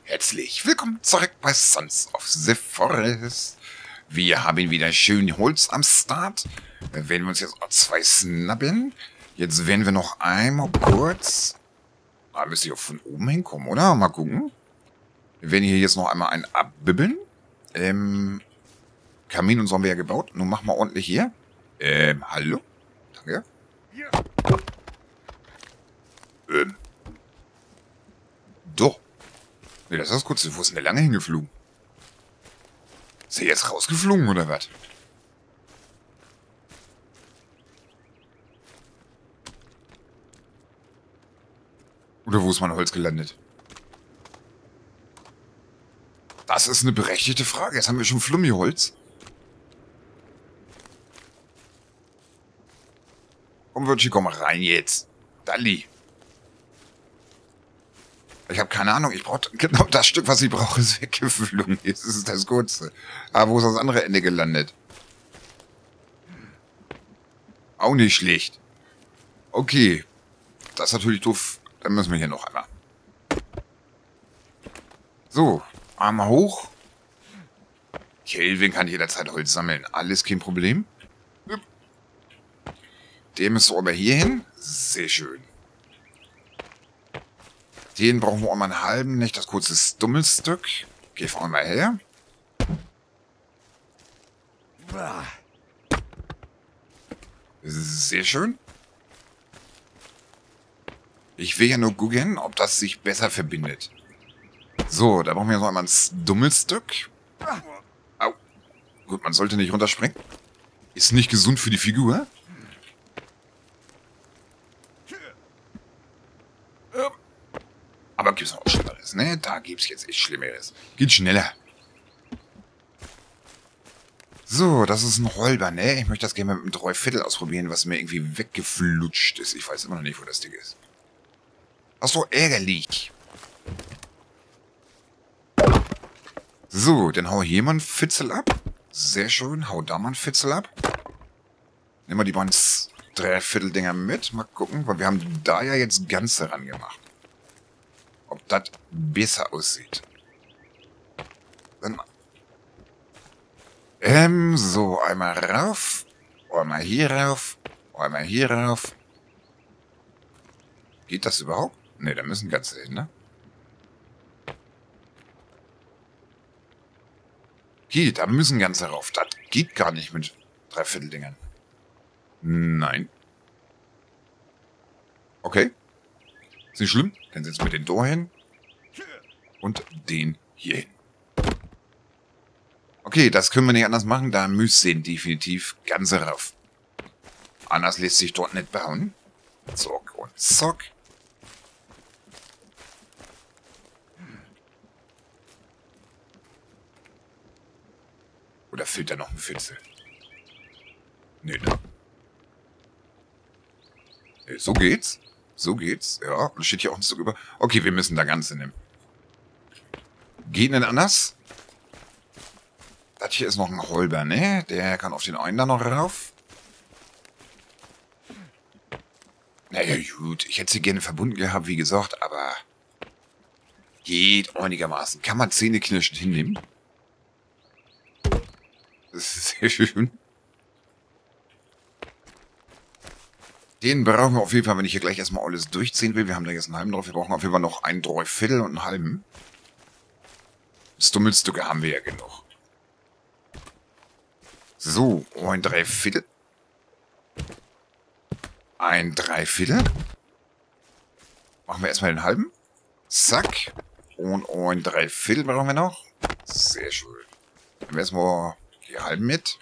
Herzlich willkommen zurück bei Sons of the Forest. Wir haben wieder schön Holz am Start. Da werden wir uns jetzt auch 2 snabbeln. Jetzt werden wir noch einmal kurz... Da müsste ich auch von oben hinkommen, oder? Mal gucken. Wir werden hier jetzt noch einmal einen abbibbeln. Kamin und so haben wir ja gebaut. Nun machen wir ordentlich hier. Hallo? Danke. Doch. Ne, das ist das Kurze. Wo ist denn der lange hingeflogen? Ist er jetzt rausgeflogen, oder was? Oder wo ist mein Holz gelandet? Das ist eine berechtigte Frage. Jetzt haben wir schon Flummi-Holz. Komm, Virgie, komm rein jetzt. Dalli. Ich habe keine Ahnung. Ich brauche genau das Stück, was ich brauche, ist weggeflogen. Jetzt ist es das Kurze. Aber wo ist das andere Ende gelandet? Auch nicht schlecht. Okay. Das ist natürlich doof. Dann müssen wir hier noch einmal. So. Arme hoch. Kelvin kann jederzeit Holz sammeln. Alles kein Problem. Der müsste aber hier hin. Sehr schön. Den brauchen wir auch mal einen halben, nicht das kurze Stummelstück. Geh vorne mal her. Sehr schön. Ich will ja nur gucken, ob das sich besser verbindet. So, da brauchen wir noch einmal ein Stummelstück. Au. Gut, man sollte nicht runterspringen. Ist nicht gesund für die Figur. Aber gibt es noch Schlimmeres, ne? Da gibt es jetzt echt Schlimmeres. Geht schneller. So, das ist ein Holber, ne? Ich möchte das gerne mit einem Dreiviertel ausprobieren, was mir irgendwie weggeflutscht ist. Ich weiß immer noch nicht, wo das Ding ist. Das ist doch ärgerlich. So, dann hau hier mal einen Fitzel ab. Sehr schön, hau da mal einen Fitzel ab. Nehmen wir die beiden Dreiviertel-Dinger mit. Mal gucken, weil wir haben da ja jetzt Ganze ran gemacht. Ob das besser aussieht. Dann so, einmal rauf. Einmal hier rauf. Einmal hier rauf. Geht das überhaupt? Ne, da müssen Ganze hin, ne? Okay, da müssen Ganze rauf. Das geht gar nicht mit Dreivierteldingern. Nein. Okay. Ist nicht schlimm. Dann setzen wir den da hin. Und den hier hin. Okay, das können wir nicht anders machen. Da müssen definitiv Ganze rauf. Anders lässt sich dort nicht bauen. Zock und zock. Oder fehlt da noch ein Fitzel? Nö, ne? So geht's. So geht's. Ja, da steht hier auch ein Stück über. Okay, wir müssen da Ganze nehmen. Geht nicht anders? Das hier ist noch ein Holber, ne? Der kann auf den einen da noch rauf. Naja, gut. Ich hätte sie gerne verbunden gehabt, wie gesagt, aber... Geht einigermaßen. Kann man zähneknirschend hinnehmen. Das ist sehr schön. Den brauchen wir auf jeden Fall, wenn ich hier gleich erstmal alles durchziehen will. Wir haben da jetzt einen halben drauf. Wir brauchen auf jeden Fall noch ein Dreiviertel und einen halben. Stummelstücke haben wir ja genug. So, ein Dreiviertel. Ein Dreiviertel. Machen wir erstmal den halben. Zack. Und ein Dreiviertel brauchen wir noch. Sehr schön. Nehmen wir erstmal die halben mit.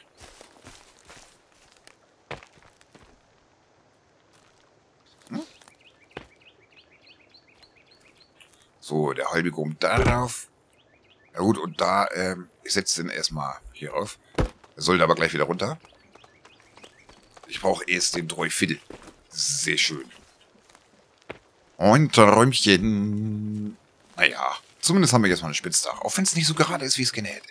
So, der halbe kommt darauf. Ja gut, und da, ich setze den erstmal hier auf. Er sollte aber gleich wieder runter. Ich brauche erst den Dreiviertel. Sehr schön. Ein Träumchen. Naja, zumindest haben wir jetzt mal ein Spitzdach. Auch wenn es nicht so gerade ist, wie ich es gerne hätte.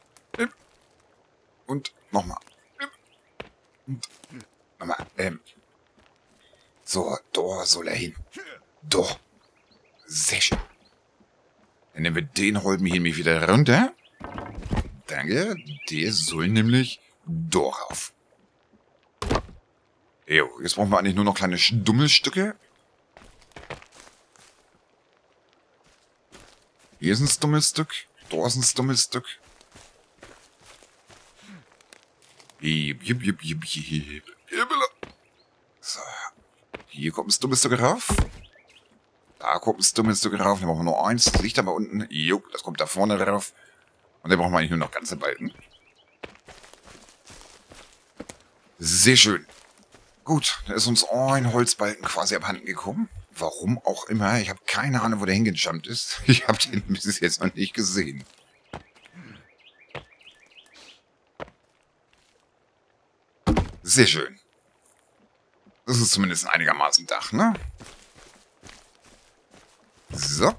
Und nochmal. Und nochmal. So, da soll er hin. Da. Sehr schön. Dann nehmen wir den Holm hier nämlich wieder runter. Danke. Der soll nämlich darauf. Jo, jetzt brauchen wir eigentlich nur noch kleine Stummelstücke. Hier ist ein Stummelstück. Da ist ein Stummelstück. So. Hier kommt ein Stummelstück rauf. Da kommt ein Stummelstück rauf. Dann brauchen wir nur eins. Das liegt aber unten. Jo, das kommt da vorne drauf. Und dann brauchen wir eigentlich nur noch ganze Balken. Sehr schön. Gut, da ist uns ein Holzbalken quasi abhanden gekommen. Warum auch immer. Ich habe keine Ahnung, wo der hingejumpt ist. Ich habe den bis jetzt noch nicht gesehen. Sehr schön. Das ist zumindest einigermaßen Dach, ne? So.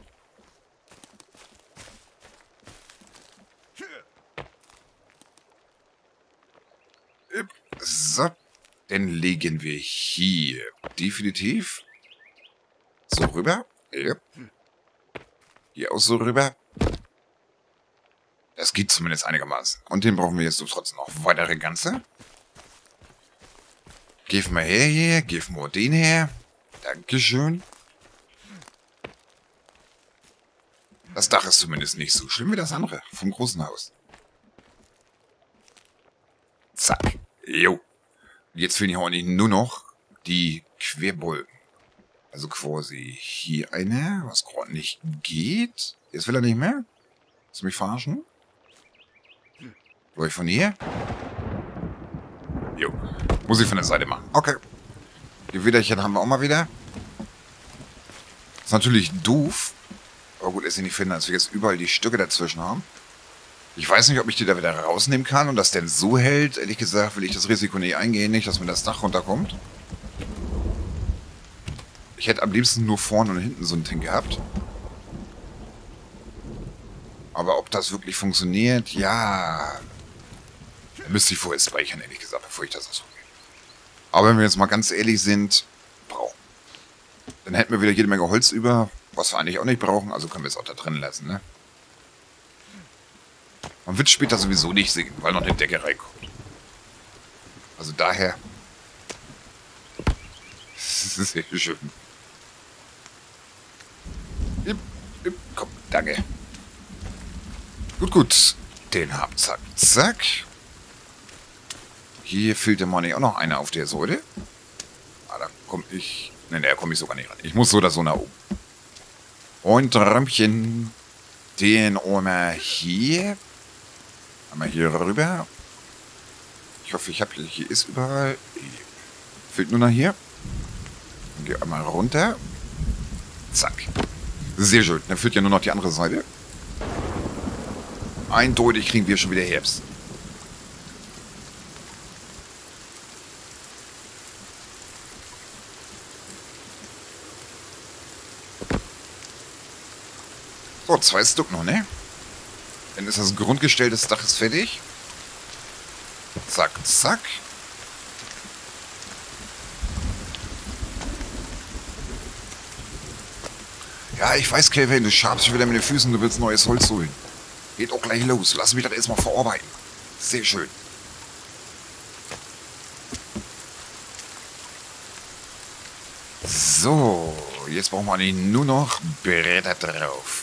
So. Dann legen wir hier definitiv so rüber. Yep. Hier auch so rüber. Das geht zumindest einigermaßen. Und den brauchen wir jetzt so trotzdem noch weitere Ganze. Gib mal her hier. Gib mal den her. Dankeschön. Das Dach ist zumindest nicht so schlimm wie das andere vom großen Haus. Zack. Jo. Jetzt fehlen hier auch nicht nur noch die Querbalken. Also quasi hier eine, was gerade nicht geht. Jetzt will er nicht mehr. Willst du mich verarschen? Soll ich von hier? Jo. Muss ich von der Seite machen. Okay. Die Widerchen haben wir auch mal wieder. Ist natürlich doof. Aber gut, ist nicht finden, als wir jetzt überall die Stücke dazwischen haben. Ich weiß nicht, ob ich die da wieder rausnehmen kann und das denn so hält. Ehrlich gesagt will ich das Risiko nicht eingehen, nicht, dass mir das Dach runterkommt. Ich hätte am liebsten nur vorne und hinten so ein Ding gehabt. Aber ob das wirklich funktioniert, ja. Da müsste ich vorher speichern, ehrlich gesagt, bevor ich das ausprobiere. Aber wenn wir jetzt mal ganz ehrlich sind, dann hätten wir wieder jede Menge Holz über, was wir eigentlich auch nicht brauchen, also können wir es auch da drin lassen, ne? Man wird später sowieso nicht sehen, weil noch eine Decke reinkommt. Also daher. Das ist sehr schön. Komm, danke. Gut. Den haben, zack, zack. Hier fehlt dem Money auch noch einer auf der Säule. Ah, da komme ich... Ne, da komme ich sogar nicht ran. Ich muss so oder so nach oben. Und Räumchen. Den Oma hier. Einmal hier rüber. Ich hoffe, hier ist überall. Fehlt nur noch hier. Dann geh einmal runter. Zack. Sehr schön. Dann führt ja nur noch die andere Seite. Eindeutig kriegen wir schon wieder Herbst. So, 2 Stück noch, ne? Dann ist das Grundgestell des Daches fertig. Zack, zack. Ja, ich weiß, Kelvin, du schabst dich wieder mit den Füßen, du willst neues Holz holen. Geht auch gleich los. Lass mich das erstmal verarbeiten. Sehr schön. So, jetzt brauchen wir eigentlich nur noch Bretter drauf.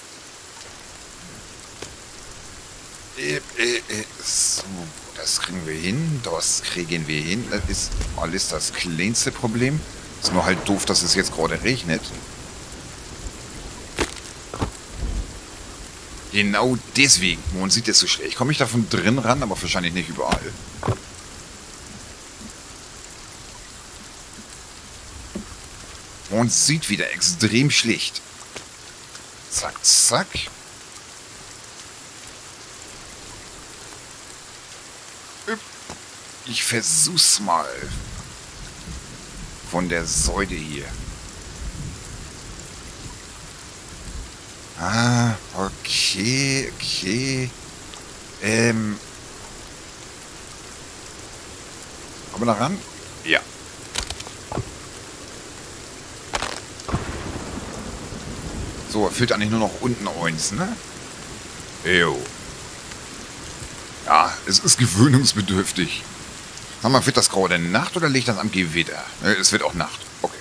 So, das kriegen wir hin. Das kriegen wir hin. Das ist alles das kleinste Problem. Ist nur halt doof, dass es jetzt gerade regnet. Genau deswegen. Man sieht es so schlecht. Komme ich da von drin ran, aber wahrscheinlich nicht überall. Man sieht wieder extrem schlecht. Zack, zack. Ich versuch's mal. Von der Säule hier. Ah, okay, okay. Kommen wir da ran? Ja. So, fehlt eigentlich nur noch unten eins, ne? Jo. Ja, es ist gewöhnungsbedürftig. Sag mal, wird das Grau denn Nacht oder liegt das am Gewitter? Es wird auch Nacht. Okay.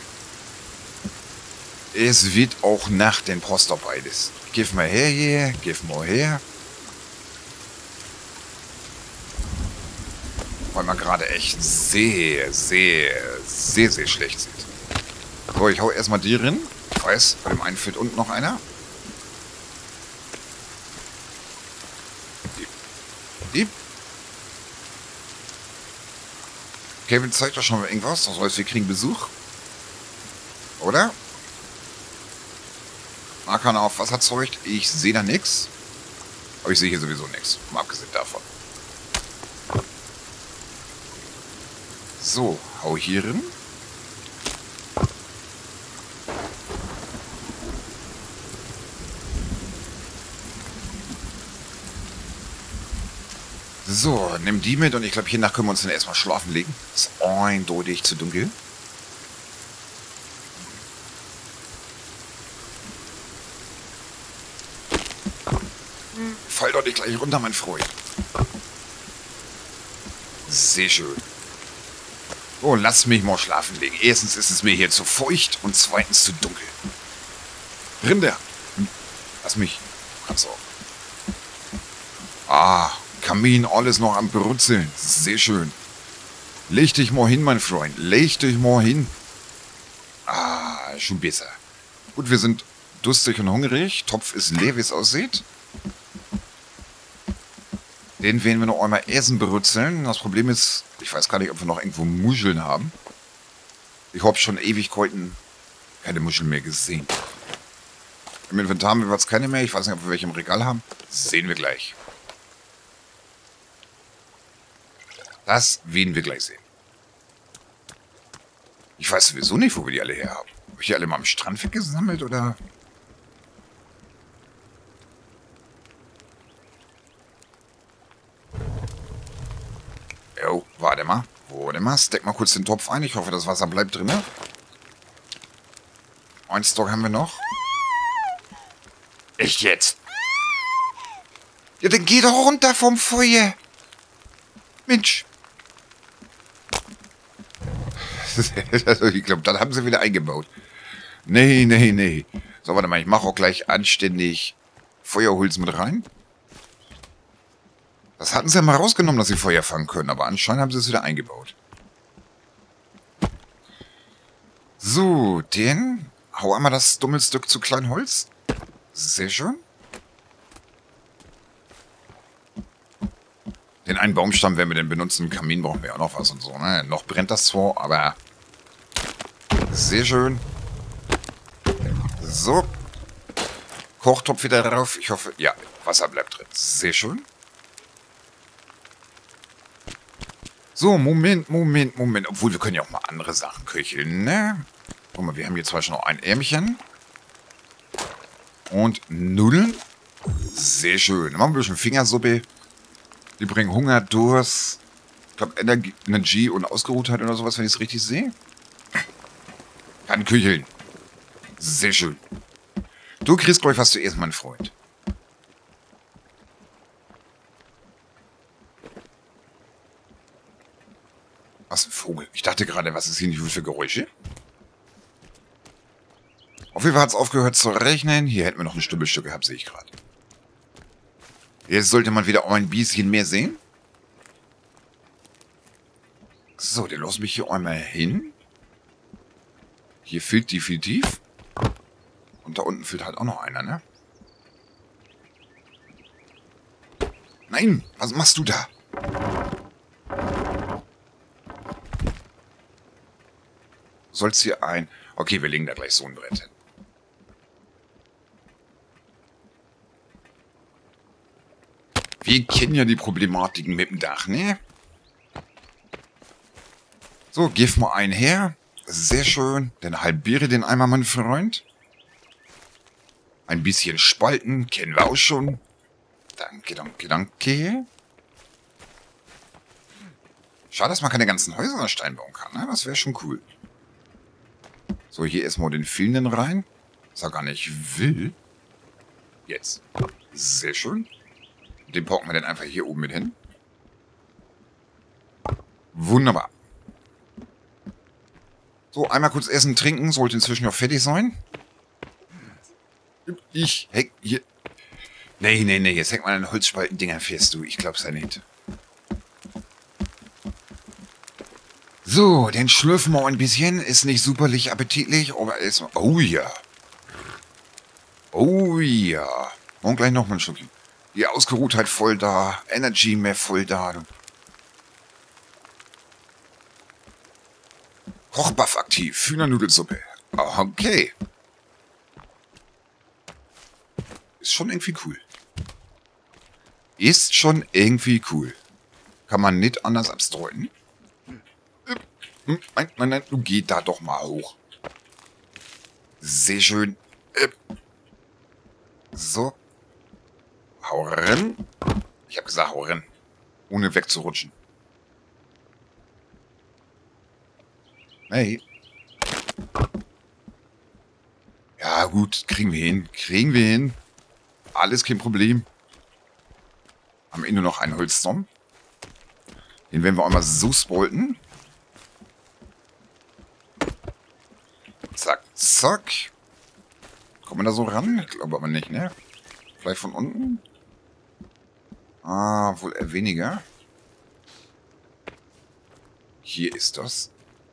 Es wird auch Nacht, denn brauchst du beides. Gib mal her hier, gib mal her. Weil man gerade echt sehr, sehr, sehr, sehr schlecht sieht. So, ich hau erstmal die rein. Ich weiß, bei dem einen fehlt unten noch einer. Die. Kevin zeigt doch schon mal irgendwas. Das heißt, wir kriegen Besuch. Oder? Marker auf Wasser zeugt. Ich sehe da nichts. Aber ich sehe hier sowieso nichts. Mal abgesehen davon. So, hau hier rein. So, nimm die mit und ich glaube, hiernach können wir uns dann erstmal schlafen legen. Ist eindeutig zu dunkel. Fall doch nicht gleich runter, mein Freund. Sehr schön. So, lass mich mal schlafen legen. Erstens ist es mir hier zu feucht und zweitens zu dunkel. Rinder. Lass mich. Kannst auch. Ah, Kamin, alles noch am Brutzeln. Sehr schön. Leg dich mal hin, mein Freund. Leg dich mal hin. Ah, schon besser. Gut, wir sind durstig und hungrig. Topf ist leer, wie es aussieht. Den werden wir noch einmal Essen brutzeln. Das Problem ist, ich weiß gar nicht, ob wir noch irgendwo Muscheln haben. Ich habe schon Ewigkeiten keine Muscheln mehr gesehen. Im Inventar haben wir jetzt keine mehr. Ich weiß nicht, ob wir welche im Regal haben. Sehen wir gleich. Das werden wir gleich sehen. Ich weiß sowieso nicht, wo wir die alle her haben. Habe ich die alle mal am Strand weggesammelt, oder? Jo, warte mal. Steck mal kurz den Topf ein. Ich hoffe, das Wasser bleibt drin. Ein Stock haben wir noch. Echt jetzt? Ja, dann geh doch runter vom Feuer. Mensch. Ich glaube, dann haben sie wieder eingebaut. Nee. So, warte mal, ich mache auch gleich anständig Feuerholz mit rein. Das hatten sie ja mal rausgenommen, dass sie Feuer fangen können, aber anscheinend haben sie es wieder eingebaut. So, den hau einmal das Dummelstück zu Kleinholz. Sehr schön. Den einen Baumstamm werden wir denn benutzen. Im Kamin brauchen wir auch noch was und so, ne? Noch brennt das zwar, aber sehr schön. So. Kochtopf wieder drauf. Ich hoffe, ja, Wasser bleibt drin. Sehr schön. So, Moment. Obwohl, wir können ja auch mal andere Sachen köcheln, ne? Guck mal, wir haben hier zwar schon noch ein Ärmchen. Und Nudeln. Sehr schön. Dann machen wir ein bisschen Fingersuppe. Die bringen Hunger, Durst, ich glaube Energie und Ausgeruhtheit oder sowas, wenn ich es richtig sehe. Kann köcheln. Sehr schön. Du kriegst, glaube ich, was zuerst, mein Freund. Was ein Vogel. Ich dachte gerade, was ist hier nicht für Geräusche? Auf jeden Fall hat es aufgehört zu rechnen. Hier hätten wir noch ein Stüppelstück gehabt, sehe ich gerade. Jetzt sollte man wieder ein bisschen mehr sehen. So, den lassen mich hier einmal hin. Hier fehlt definitiv. Und da unten fehlt halt auch noch einer, ne? Nein, was machst du da? Soll's hier ein... Okay, wir legen da gleich so ein Brett hin. Wir kennen ja die Problematiken mit dem Dach, ne? So, gib mal einen her. Sehr schön. Dann halbiere den einmal, mein Freund. Ein bisschen spalten, kennen wir auch schon. Danke. Schade, dass man keine ganzen Häuser aus Stein bauen kann, ne? Das wäre schon cool. So, hier erstmal den fehlenden rein. Ist ja gar nicht wild. Jetzt. Sehr schön. Den packen wir dann einfach hier oben mit hin. Wunderbar. So, einmal kurz essen, trinken. Sollte inzwischen noch fertig sein. Ich häng hier... Nee. Jetzt hängt man an den Holzspaltendinger fest, du. Ich glaub's ja nicht. So, dann schlürfen wir ein bisschen. Ist nicht superlich appetitlich, aber ist... Oh ja. Oh ja. Und gleich nochmal ein Stückchen. Die Ausgeruhtheit voll da. Energy mehr voll da. Kochbuff aktiv. Hühnernudelsuppe. Okay. Ist schon irgendwie cool. Ist schon irgendwie cool. Kann man nicht anders abstreuen. Nein, du geh da doch mal hoch. Sehr schön. So. Hau rein. Ich habe gesagt, hau rein. Ohne wegzurutschen. Hey. Ja gut, kriegen wir hin. Kriegen wir hin. Alles kein Problem. Am Ende noch einen Holzstorm. Den werden wir einmal so spalten. Zack, zack. Kommen wir da so ran? Ich glaube aber nicht, ne? Vielleicht von unten? Ah, wohl eher weniger. Hier ist das.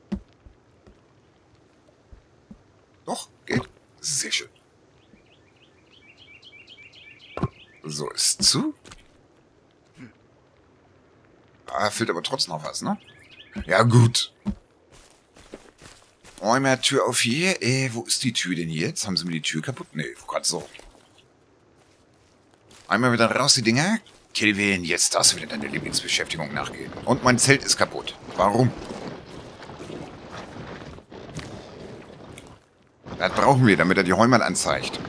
Doch, geht. Sehr schön. So, ist zu. Ah, fehlt aber trotzdem noch was, ne? Ja, gut. Einmal Tür auf hier. Wo ist die Tür denn jetzt? Haben sie mir die Tür kaputt? Nee, gerade so. Einmal wieder raus, die Dinger. Kelvin, jetzt darfst du wieder deine Lieblingsbeschäftigung nachgehen. Und mein Zelt ist kaputt. Warum? Das brauchen wir, damit er die Heumal anzeigt.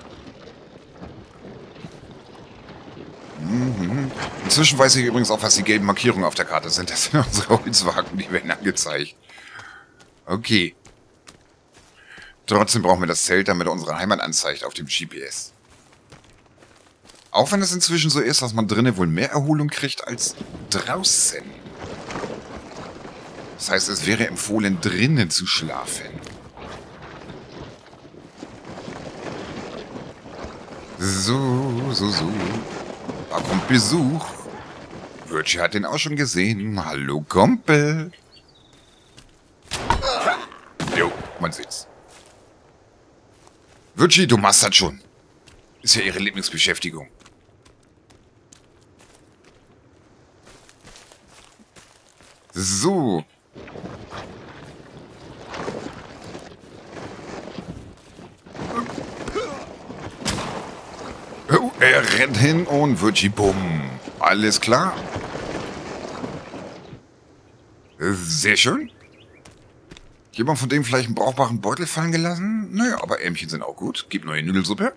Inzwischen weiß ich übrigens auch, was die gelben Markierungen auf der Karte sind. Das sind unsere Holzwagen, die werden angezeigt. Okay. Trotzdem brauchen wir das Zelt, damit er unsere Heimat anzeigt auf dem GPS. Auch wenn es inzwischen so ist, dass man drinnen wohl mehr Erholung kriegt als draußen. Das heißt, es wäre empfohlen, drinnen zu schlafen. So. Da kommt Besuch. Virgie hat den auch schon gesehen. Hallo, Kumpel. Jo, man sieht's. Virgie, du machst das schon. Ist ja ihre Lieblingsbeschäftigung. So. Oh, er rennt hin und Virgie, bumm. Alles klar. Sehr schön. Jemand von dem vielleicht einen brauchbaren Beutel fallen gelassen? Naja, aber Ärmchen sind auch gut. Gib neue Nudelsuppe.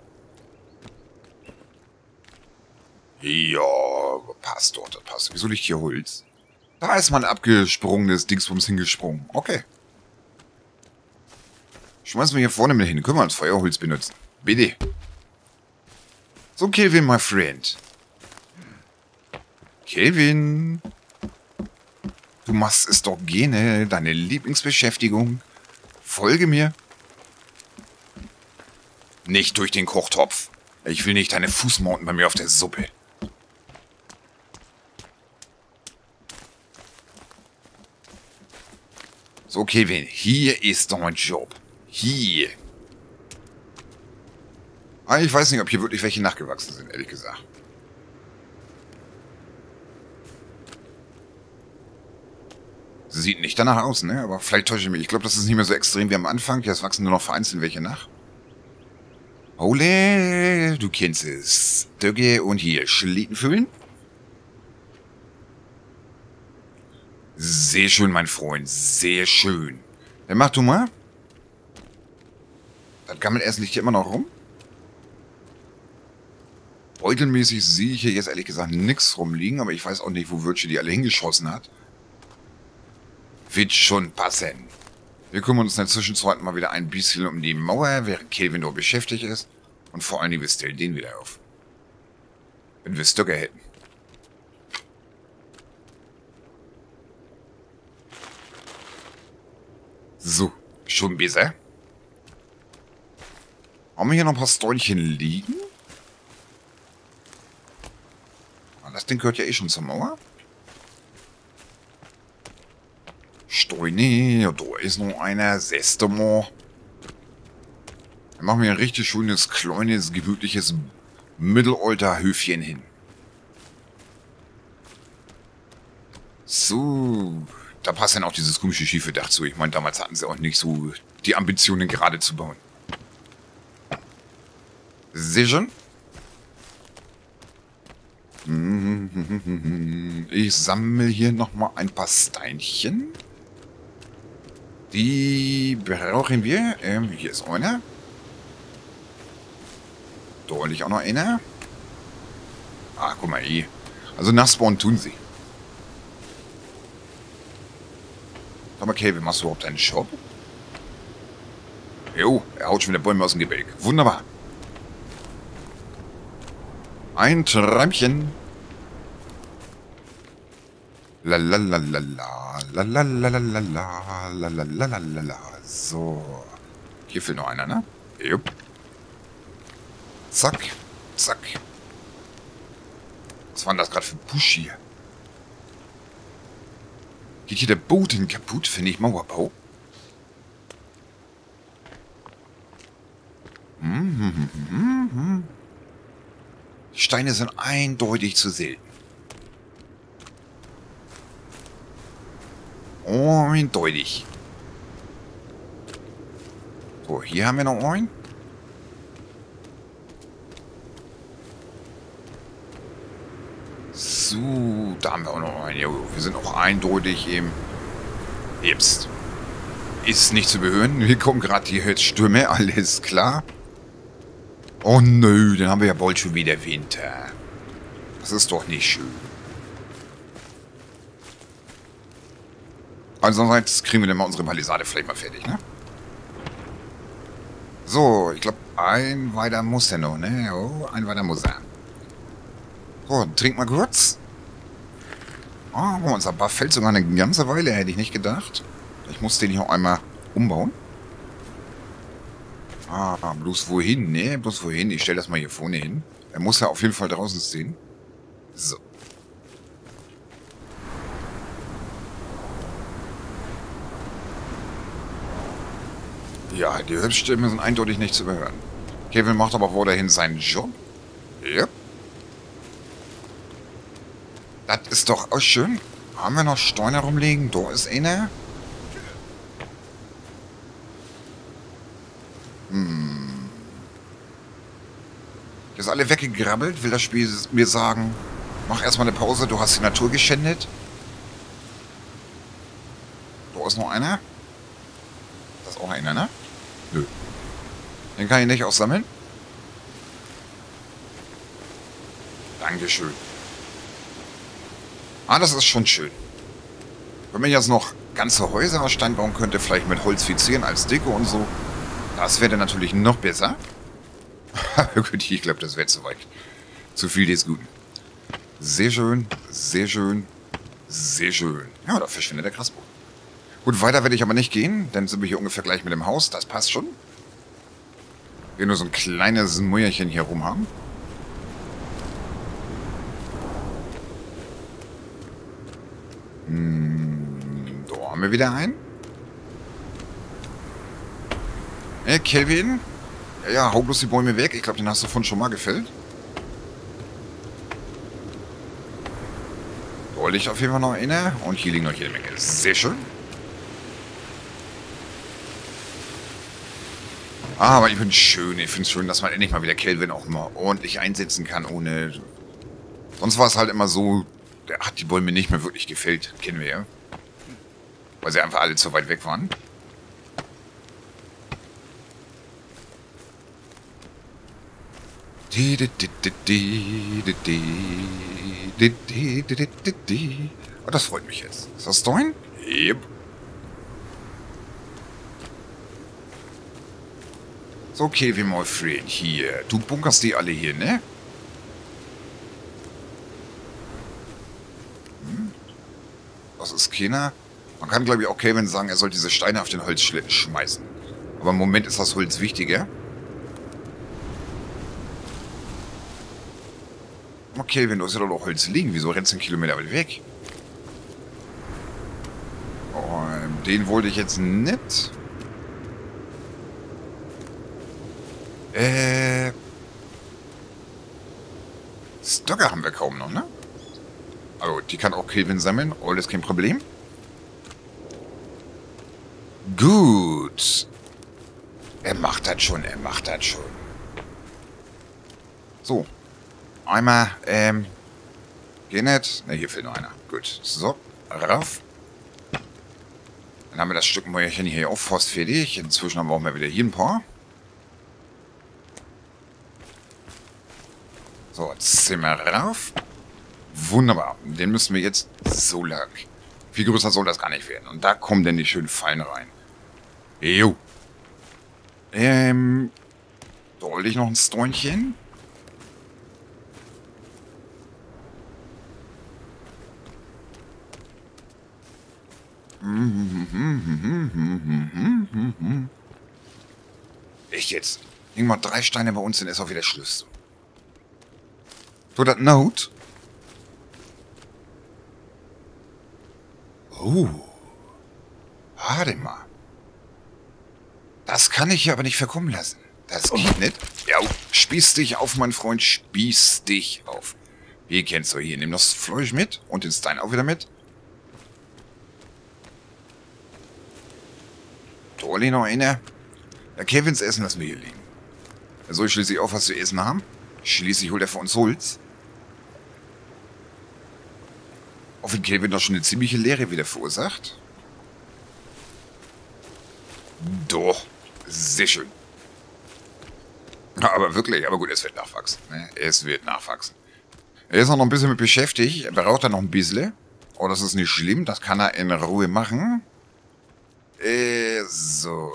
Ja, passt dort, das passt. Wieso liegt hier Holz? Da ist mal ein abgesprungenes Dingsbums hingesprungen. Okay. Schmeißen wir hier vorne mit hin. Können wir als Feuerholz benutzen. Bitte. So, Kelvin, my friend. Kelvin. Du machst es doch gerne. Deine Lieblingsbeschäftigung. Folge mir. Nicht durch den Kochtopf. Ich will nicht deine Fußmauten bei mir auf der Suppe. So, Kelvin, hier ist dein Job. Hier. Ah, ich weiß nicht, ob hier wirklich welche nachgewachsen sind, ehrlich gesagt. Sieht nicht danach aus, ne? Aber vielleicht täusche ich mich. Ich glaube, das ist nicht mehr so extrem wie am Anfang. Jetzt wachsen nur noch vereinzelt welche nach. Ole, du kennst es. Dögge und hier Schlitten füllen. Sehr schön, mein Freund. Sehr schön. Dann mach du mal. Das Gammelessen liegt hier immer noch rum. Beutelmäßig sehe ich hier jetzt ehrlich gesagt nichts rumliegen, aber ich weiß auch nicht, wo Virgie die alle hingeschossen hat. Wird schon passen. Wir kümmern uns in der Zwischenzeit mal wieder ein bisschen um die Mauer, während Kelvin nur beschäftigt ist. Und vor allen Dingen, wir stellen den wieder auf. Wenn wir Stöcke hätten. So, schon besser. Haben wir hier noch ein paar Sträunchen liegen? Das Ding gehört ja eh schon zur Mauer. Steine, da ist noch einer. Seste mal. Dann machen wir ein richtig schönes, kleines, gemütliches Mittelalter-Höfchen hin. So. Da passt dann auch dieses komische schiefe Dach zu. Ich meine, damals hatten sie auch nicht so die Ambitionen, gerade zu bauen. Sehr schön. Ich sammle hier nochmal ein paar Steinchen. Die brauchen wir. Hier ist einer. Da liegt auch noch einer. Ah, guck mal hier. Also nachspawnen tun sie. Aber okay, wie machst du überhaupt einen Shop? Jo, er haut schon wieder Bäume aus dem Gebälk. Wunderbar. Ein Träumchen. Lalalala. Lalalala. Lalalala. So. Hier fehlt noch einer, ne? Jupp. Zack. Zack. Was war denn das gerade für ein Busch hier? Geht hier der Boden kaputt? Finde ich Mauerbau. Die Steine sind eindeutig zu selten. Eindeutig. So, hier haben wir noch einen. So, da haben wir auch noch einen. Jo, wir sind auch eindeutig im Herbst. Ist nicht zu behören. Hier kommen gerade die Stürme, alles klar. Oh nö, dann haben wir ja bald schon wieder Winter. Das ist doch nicht schön. Andererseits kriegen wir dann mal unsere Palisade vielleicht mal fertig, ne? So, ich glaube, ein weiter muss er noch, ne? Oh, ein weiter muss er. So, trink mal kurz. Oh, unser Buff fällt sogar eine ganze Weile, hätte ich nicht gedacht. Ich muss den hier auch einmal umbauen. Ah, bloß wohin? Ne, bloß wohin? Ich stelle das mal hier vorne hin. Er muss ja auf jeden Fall draußen stehen. So. Ja, die Hübschstimmen sind eindeutig nicht zu überhören. Kevin macht aber weiterhin seinen Job. Ja. Das ist doch auch schön. Haben wir noch Steine rumliegen? Da ist einer. Das ist alle weggegrabbelt. Will das Spiel mir sagen, mach erstmal eine Pause, du hast die Natur geschändet. Da ist noch einer. Das ist auch einer, ne? Nö. Den kann ich nicht aussammeln. Dankeschön. Ah, das ist schon schön. Wenn man jetzt noch ganze Häuser aus Stein bauen könnte, vielleicht mit Holz fixieren als Deko und so, das wäre dann natürlich noch besser. Gut, ich glaube, das wäre zu weit. Zu viel des Guten. Sehr schön, sehr schön, sehr schön. Ja, da verschwindet der Grasboden. Gut, weiter werde ich aber nicht gehen, dann sind wir hier ungefähr gleich mit dem Haus. Das passt schon. Wir nur so ein kleines Mäuerchen hier rum haben. Da haben wir wieder einen. Hey, Kelvin. Ja, hau bloß die Bäume weg. Ich glaube, den hast du von schon mal gefällt. Da liegt auf jeden Fall noch einer. Und hier liegen noch jede Menge. Sehr schön. Aber ich finde es schön, dass man endlich mal wieder Kelvin auch mal ordentlich einsetzen kann, ohne... Sonst war es halt immer so, der hat die Bäume nicht mehr wirklich gefällt. Kennen wir ja. Weil sie einfach alle zu weit weg waren. Oh, das freut mich jetzt. Ist das Stein? Yep. So, Kevin, my friend, hier. Du bunkerst die alle hier, ne? Das ist keiner. Man kann, glaube ich, auch Kevin sagen, er soll diese Steine auf den Holzschlitten schmeißen. Aber im Moment ist das Holz wichtiger. Okay, Kevin, du hast ja doch noch Holz liegen. Wieso rennst du einen Kilometer weit weg? Oh, den wollte ich jetzt nicht. Stöcke haben wir kaum noch, ne? Also, die kann auch Kevin sammeln. Alles kein Problem. Gut. Er macht das schon, er macht das schon. So. Einmal, geht nicht. Ne, hier fehlt noch einer. Gut. So, rauf. Dann haben wir das Stück Mäuerchen hier auch fast fertig. Inzwischen brauchen wir wieder hier ein paar. So, jetzt sind wir rauf. Wunderbar. Den müssen wir jetzt so lang. Viel größer soll das gar nicht werden. Und da kommen denn die schönen Fallen rein. Jo. Da wollte ich noch ein Sträunchen. Echt jetzt? Hing mal 3 Steine bei uns, dann ist auch wieder Schluss. Tut das Not? Oh. Warte mal. Das kann ich hier aber nicht verkommen lassen. Das geht nicht. Ja, spieß dich auf, mein Freund. Spieß dich auf. Wie kennst du hier? Nimm das Fleisch mit und den Stein auch wieder mit. Dolly noch einer. Ja, Kevins Essen lassen wir hier liegen. Er soll schließlich auch was zu essen haben. Schließlich holt er für uns Holz. Auch wenn Kevin doch schon eine ziemliche Leere wieder verursacht. Doch. Sehr schön. Aber wirklich, aber gut, es wird nachwachsen. Ne? Es wird nachwachsen. Er ist auch noch ein bisschen mit beschäftigt. Er braucht da noch ein bisschen. Oh, das ist nicht schlimm. Das kann er in Ruhe machen. So.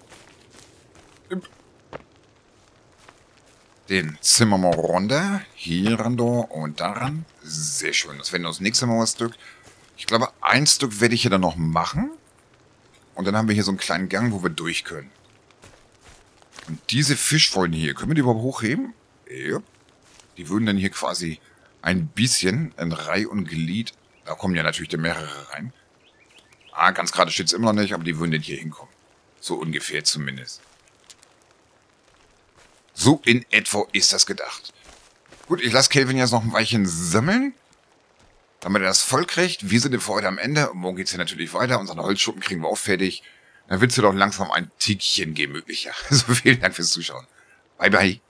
Den zimmern wir runter. Hier ran und daran. Sehr schön. Das werden das nächste Mal ein Stück. Ich glaube, ein Stück werde ich hier dann noch machen. Und dann haben wir hier so einen kleinen Gang, wo wir durch können. Und diese Fischfolien hier, können wir die überhaupt hochheben? Ja. Die würden dann hier quasi ein bisschen in Reih und Glied. Da kommen ja natürlich dann mehrere rein. Ah, ganz gerade steht es immer noch nicht, aber die würden dann hier hinkommen. So ungefähr zumindest. So in etwa ist das gedacht. Gut, ich lasse Kevin jetzt noch ein Weilchen sammeln. Damit er das voll kriegt. Wir sind für heute am Ende. Und morgen geht es hier natürlich weiter. Unsere Holzschuppen kriegen wir auch fertig. Dann wird es ja doch langsam ein Tickchen gemütlicher. Also vielen Dank fürs Zuschauen. Bye, bye.